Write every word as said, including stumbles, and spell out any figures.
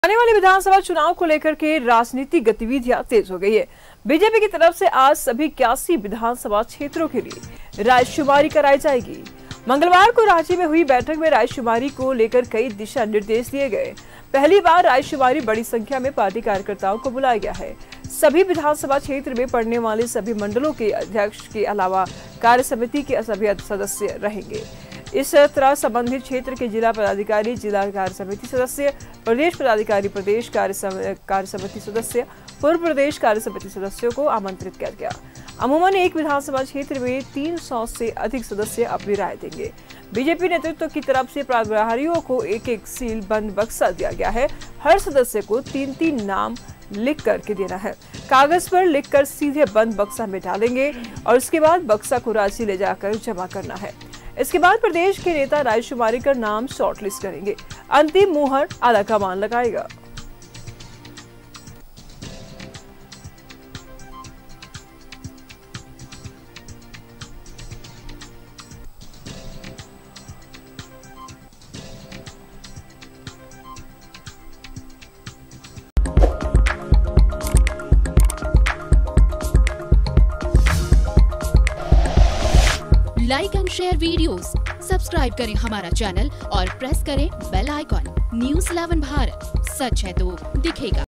आने वाले विधानसभा चुनाव को लेकर के राजनीतिक गतिविधियां तेज हो गई है। बीजेपी की तरफ से आज सभी इक्यासी विधानसभा क्षेत्रों के लिए रायशुमारी कराई जाएगी। मंगलवार को रांची में हुई बैठक में रायशुमारी को लेकर कई दिशा निर्देश दिए गए। पहली बार रायशुमारी बड़ी संख्या में पार्टी कार्यकर्ताओं को बुलाया गया है। सभी विधानसभा क्षेत्र में पड़ने वाले सभी मंडलों के अध्यक्ष के अलावा कार्य समिति के सभी सदस्य रहेंगे। इस तरह संबंधित क्षेत्र के जिला पदाधिकारी, जिला कार्य समिति सदस्य, प्रदेश पदाधिकारी, प्रदेश कार्य समिति सदस्य, पूर्व प्रदेश कार्य समिति सदस्यों को आमंत्रित किया गया। अमूमन एक विधानसभा क्षेत्र में तीन सौ से अधिक सदस्य अपनी राय देंगे। बीजेपी नेतृत्व की तरफ से प्रभारियों को एक एक सील बंद बक्सा दिया गया है। हर सदस्य को तीन तीन नाम लिख करके देना है। कागज पर लिखकर सीधे बंद बक्सा में डालेंगे और उसके बाद बक्सा को रांची ले जाकर जमा करना है। इसके बाद प्रदेश के नेता रायशुमारी का नाम शॉर्टलिस्ट करेंगे। अंतिम मुहर आला कमान लगाएगा। Like and share videos, subscribe करें हमारा चैनल और प्रेस करें bell icon. News eleven Bharat, सच है तो दिखेगा।